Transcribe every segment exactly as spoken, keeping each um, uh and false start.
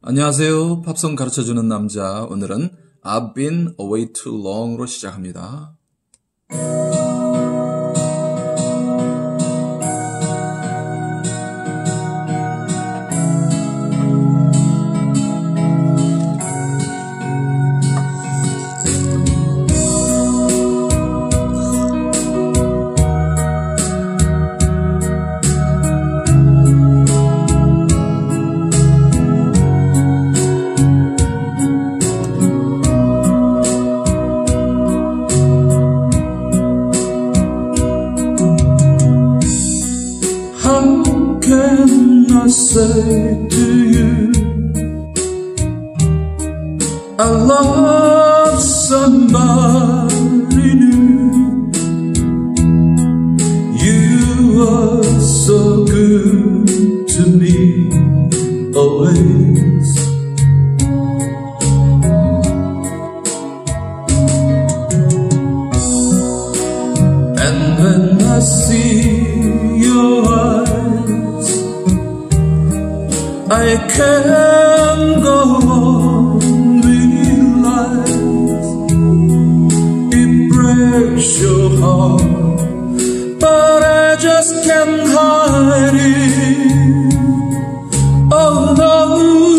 안녕하세요. 팝송 가르쳐주는 남자. 오늘은 I've been away too long으로 시작합니다. Say to you, I love somebody new. You are so good to me always. And when I see your eyes, I can't go on with life. It breaks your heart, but I just can't hide it. Oh no,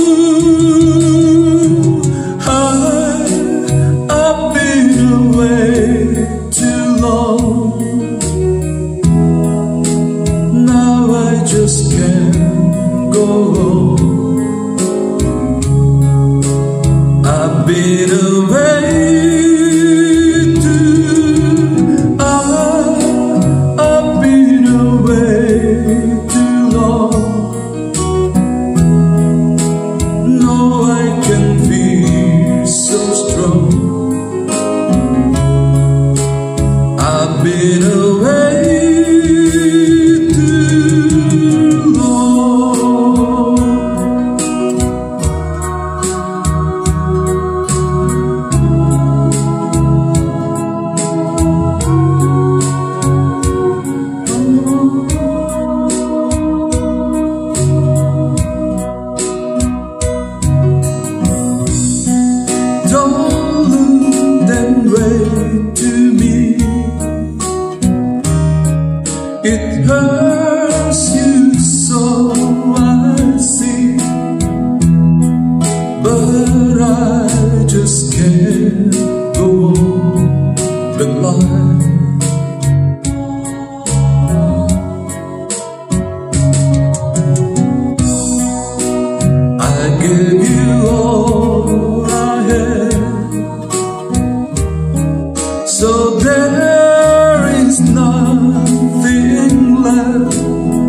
I, I've been away too long. Now I just can't go on. I've been away too, I, I've been away too long. No, I can feel so strong. I've been away too long. Don't look that way to me. It hurts you so, I see. But I just can't go on with life. I gave you all I had, so there is nothing left.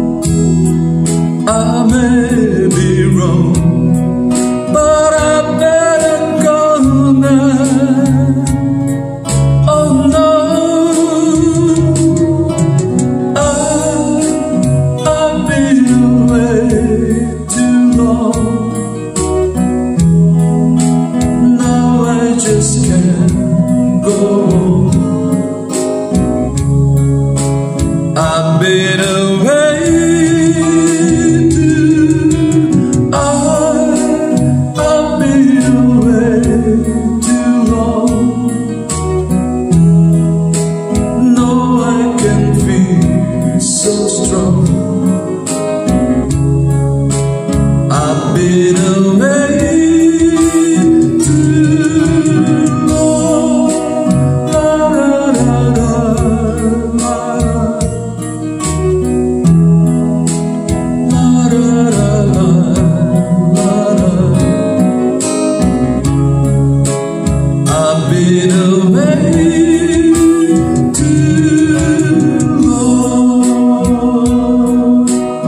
I may be wrong, but I better go now. Oh no, I, I've been away too long. Now I just can't go on. I've been away too, I, I've been away too long. No, I can feel so strong. I've been away too long. La, la, la, la, la, la, la, la, la, la. I've been away too long.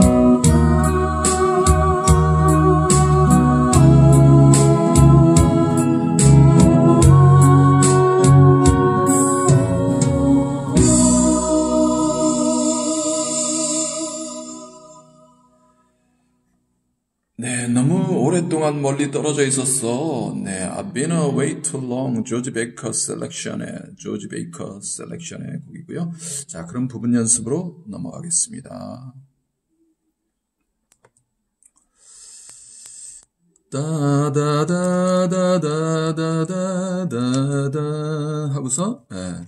네, 너무 오랫동안 멀리 떨어져 있었어. 네, I've been away too long. 조지 베이커 셀렉션의 조지 베이커 셀렉션의 곡이고요. 자, 그럼 부분 연습으로 넘어가겠습니다. 따다다다다다다다다 하고서 예,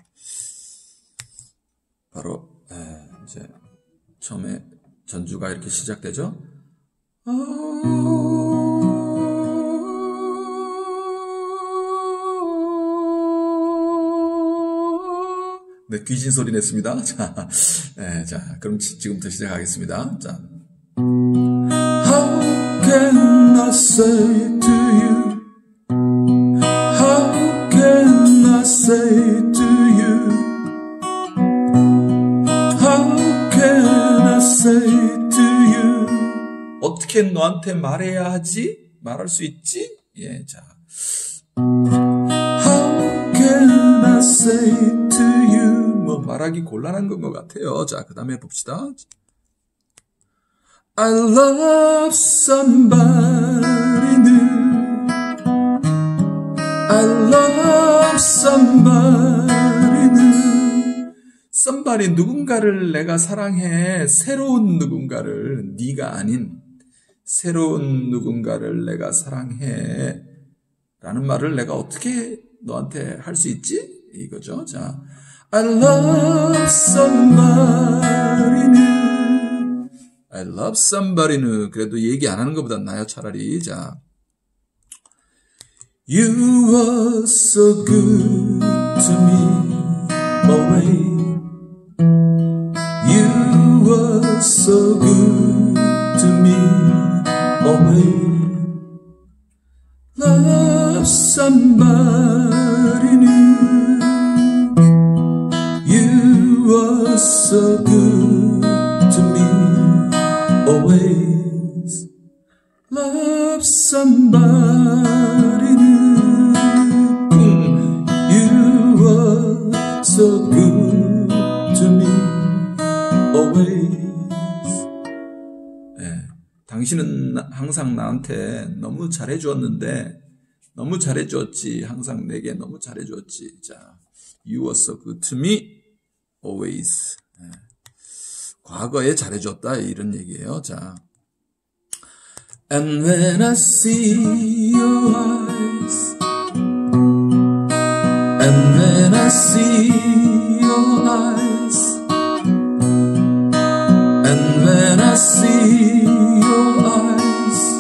바로 예, 이제 처음에 전주가 이렇게 시작되죠. 네, 귀신 소리 냈습니다. 자, 네, 자, 그럼 지금부터 시작하겠습니다. 자, How can I say to you? How can I say to you? How can I say to you? 어떻게 너한테 말해야 하지? 말할 수 있지? 예, 자. How can I say to you? 뭐 말하기 곤란한 건 것 같아요. 자, 그 다음에 봅시다. I love somebody new. I love somebody new. somebody 누군가를 내가 사랑해. 새로운 누군가를, 네가 아닌 새로운 누군가를 내가 사랑해. 라는 말을 내가 어떻게 너한테 할 수 있지? 이거죠. 자, I love somebody new. I love somebody new. 그래도 얘기 안 하는 것보다 나아요, 차라리. 자, You were so good to me, always. You were so good to me, always. Love somebody new. You were so good to me, always. Love somebody new. You were so good to me, always. 네, 당신은 항상 나한테 너무 잘해주었는데, 너무 잘해주었지. 항상 내게 너무 잘해주었지. 자, You were so good to me, always. 네. 과거에 잘해줬다 이런 얘기예요. 자, And when I see your eyes, And when I see your eyes, And when I see your eyes,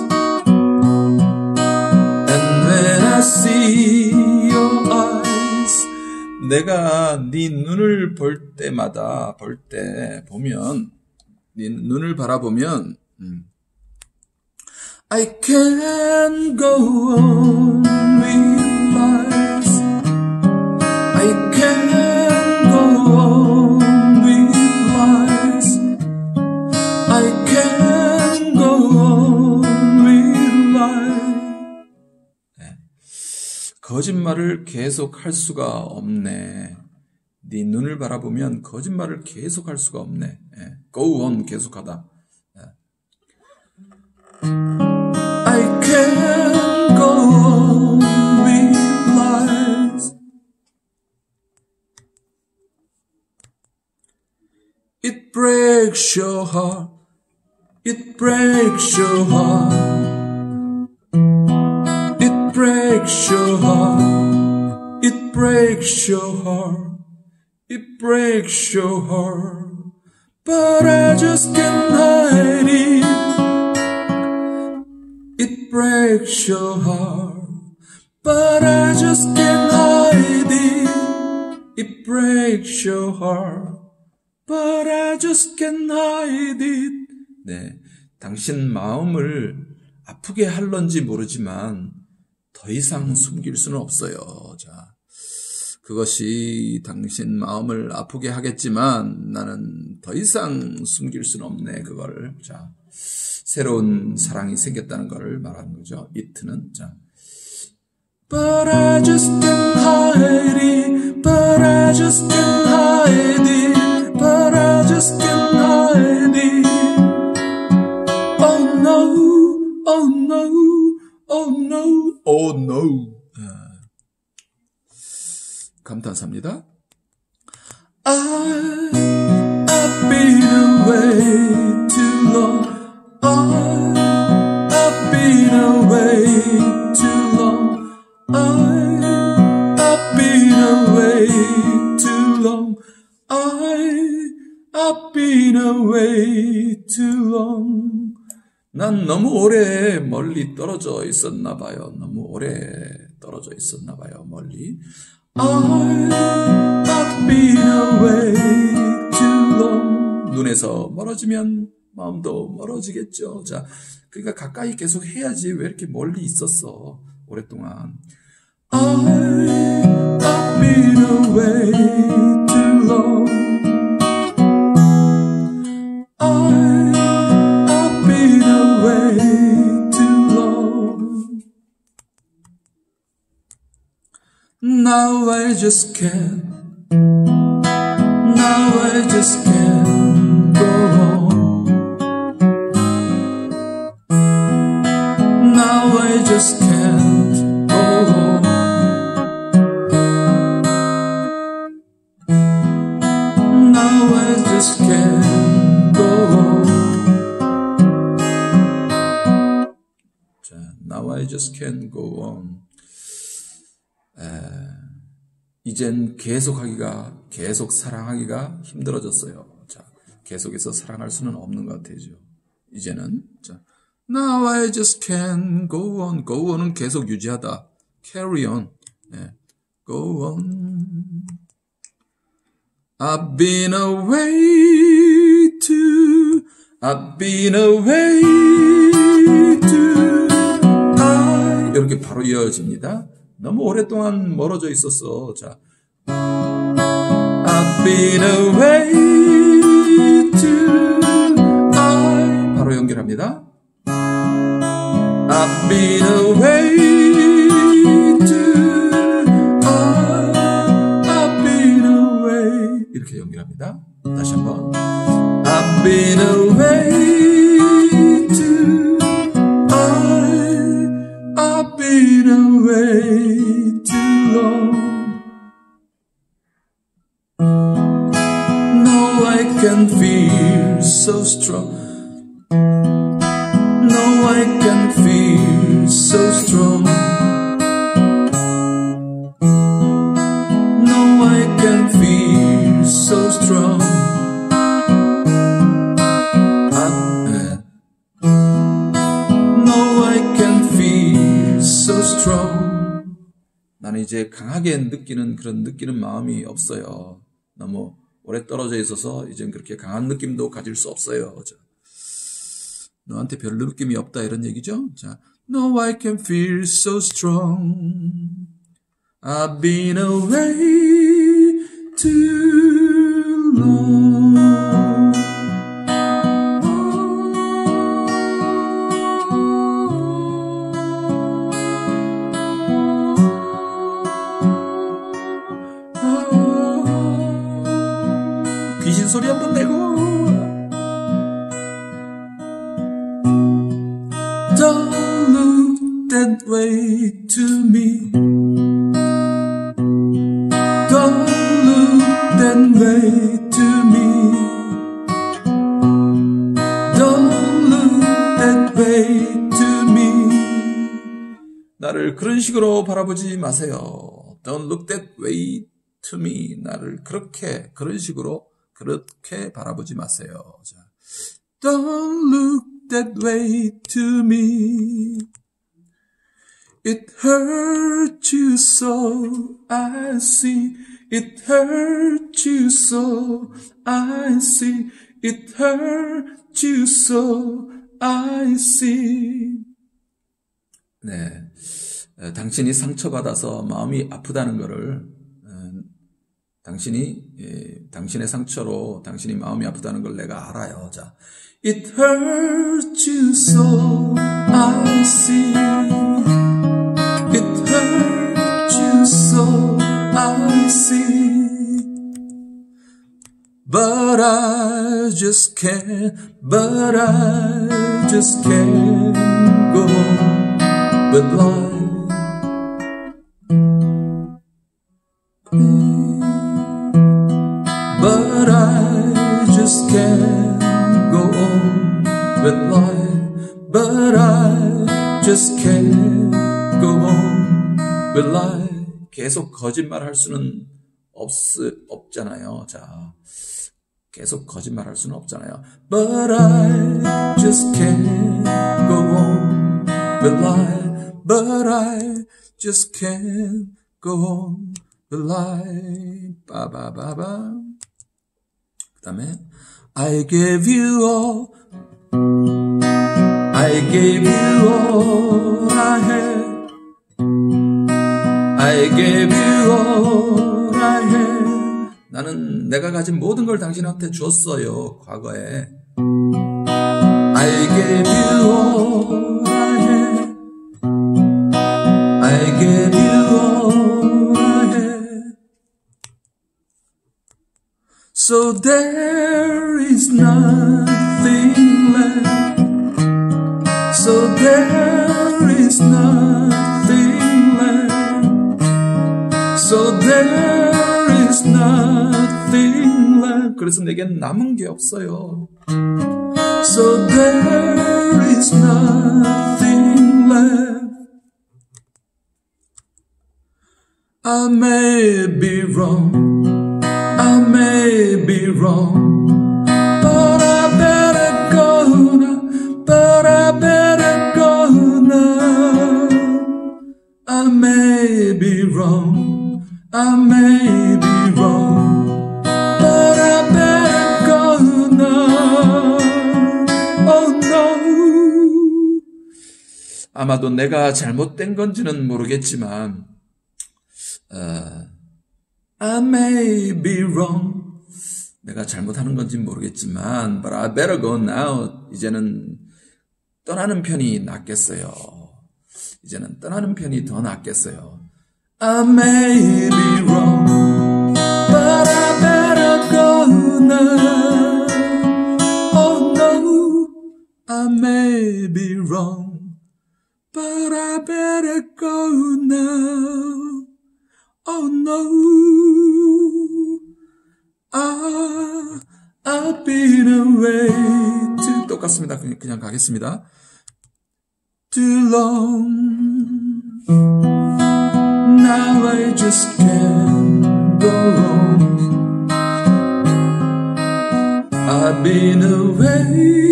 And when I see your eyes, 내가 네 눈을 볼 때마다 볼 때 보면 네 눈을 바라보면 음, I can't go on with lies. I can't go on with lies. I can't go on with lies. 네. 거짓말을 계속 할 수가 없네. 네 눈을 바라보면 거짓말을 계속 할 수가 없네. 네. Go on, 계속하다. 네. I can't go on with lies. It breaks your heart. It breaks your heart. It breaks your heart. It breaks your heart. It breaks your heart. But I just can't hide it. It breaks your heart, but I just can't hide it. It breaks your heart, but I just can't hide it. 네, 당신 마음을 아프게 할런지 모르지만 더 이상 숨길 수는 없어요. 자, 그것이 당신 마음을 아프게 하겠지만 나는 더 이상 숨길 수는 없네. 그거를. 자, 새로운 사랑이 생겼다는 것을 말하는 거죠. it는. 자, But I just can't hide it. But I just can't hide it. But I just can't hide it. Oh no, oh no, oh no, oh no. 아, 감탄사입니다. I, I've been away too long. I, I've been away too long. I, I've been away too long. I, I've been away too long. 난 너무 오래 멀리 떨어져 있었나 봐요. 너무 오래 떨어져 있었나 봐요. 멀리. I, I've been away too long. 눈에서 멀어지면 마음도 멀어지겠죠. 자, 그러니까 가까이 계속 해야지. 왜 이렇게 멀리 있었어? 오랫동안. I, I've been away too long. I, I've been away too long. Now I just can't. Now I just can't go on. Now I just can't go on. Now I just can't go on. 자, now I just can't go on. 에, 이젠 계속하기가, 계속 사랑하기가 힘들어졌어요. 자, 계속해서 사랑할 수는 없는 것 같아요. 이제는. 자, now I just can't go on. go on은 계속 유지하다. carry on. 네. go on. I've been away to, I've been away to, I. 이렇게 바로 이어집니다. 너무 오랫동안 멀어져 있었어. 자, I've been away to, I. 바로 연결합니다. I've been away to, I. I've been away. 이렇게 연결합니다. 다시 한번. I've been away to, I. I've been away too long. No, I can feel so strong. No, I can feel so strong. No, I can feel so strong. I, no, I can feel so strong. 나는 이제 강하게 느끼는 그런 느끼는 마음이 없어요. 너무 오래 떨어져 있어서 이젠 그렇게 강한 느낌도 가질 수 없어요. 자, 너한테 별로 느낌이 없다 이런 얘기죠. 자, No, I can feel so strong. I've been away too long. 귀신 소리 한번 내고. Don't look that way to me. Don't look that way to me. Don't look that way to me. 나를 그런 식으로 바라보지 마세요. Don't look that way to me. 나를 그렇게 그런 식으로 그렇게 바라보지 마세요. 자, Don't look that way to me. It hurts you so, I see. It hurts you so, I see. It hurts you so, I see. 네, 에, 당신이 상처받아서 마음이 아프다는 것을 에, 당신이 에, 당신의 상처로 당신이 마음이 아프다는 걸 내가 알아요. 자, It hurts you so, I see. It hurts you so, I see. But I just can't, but I just can't go on with life. But I just can't go on with life. But I just can't go on? Will I? 계속 거짓말 할 수는 없, 없잖아요. 자, 계속 거짓말 할 수는 없잖아요. But I just can't go on. Will I? But I just can't go on. Will I? 빠바바바. 그 다음에 I gave you all, I gave you all I had, I gave you all I had. 나는 내가 가진 모든 걸 당신한테 줬어요. 과거에 I gave you all I had, I gave you all I had. So there is nothing left, so there is nothing left, so there is nothing left. 그래서 내겐 남은 게 없어요. So there is nothing left. I may be wrong, I may be wrong, but I better go now, but I better go now. I may be wrong, I may be wrong, but I better go now. Oh no. 아마도 내가 잘못된 건지는 모르겠지만 uh, I may be wrong. 내가 잘못하는 건지 모르겠지만 but I better go now. 이제는 떠나는 편이 낫겠어요. 이제는 떠나는 편이 더 낫겠어요. I may be wrong, but I better go now. Oh no, I may be wrong, but I better go now. Oh no, I, I've been away too, 똑같습니다. 그냥, 그냥 가겠습니다. Too long, now I just can't go on. I've been away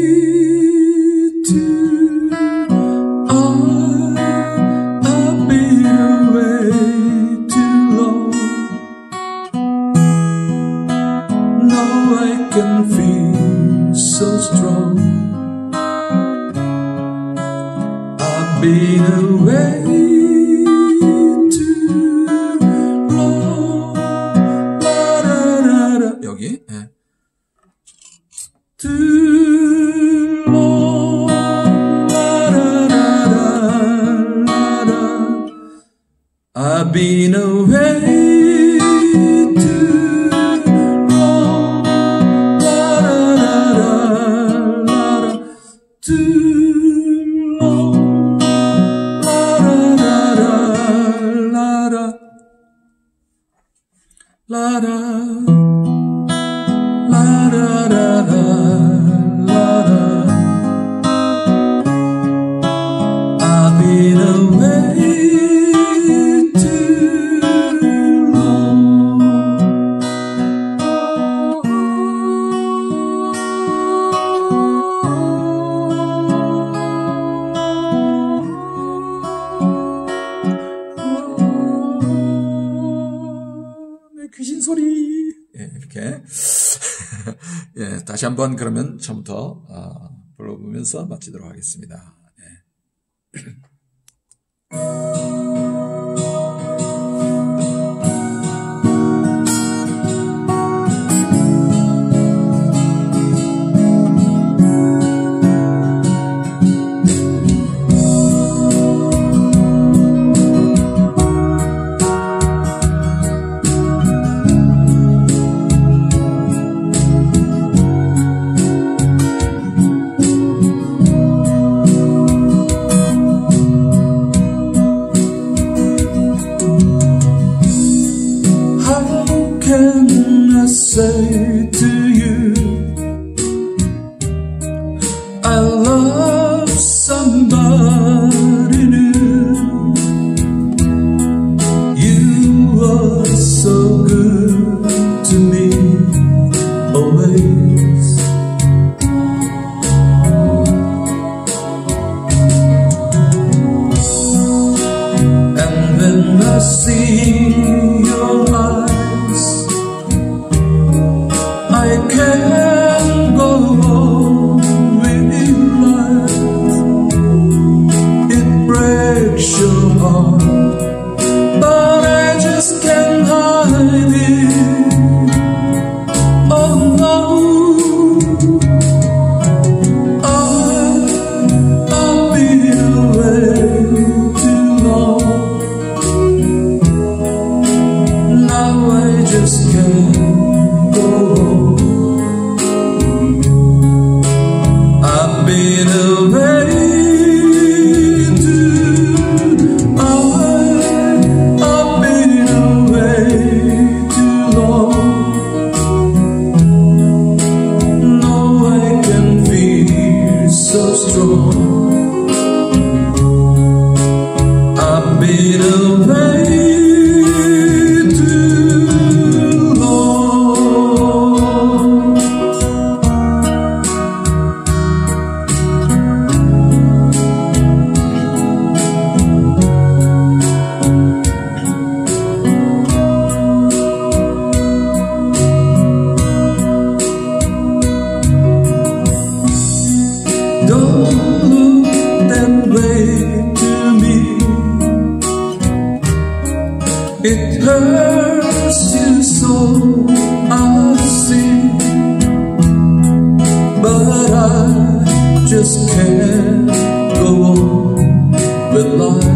too, I, I've been away too long. Now I can feel so strong. I've been away too long. 라라라라. 여기 예. Too long. 라라라라라. I've been away too long. 라라라라라. Too La da, la da da da, la da. I've been away too long. 귀신 소리. 예, 이렇게. 예, 다시 한번 그러면 처음부터 어, 불러보면서 마치도록 하겠습니다. 예. Say to you, I love somebody new. see your eyes, I can't go on with life. It breaks your heart, but I just can't hide it. Oh no, I've been away too long. Now I just can't go home. I've been away too I, I've been away too long. Now I can feel so strong. I've been away too long. Don't look that way to me. It hurts you so, I see, but I just can't go on with life.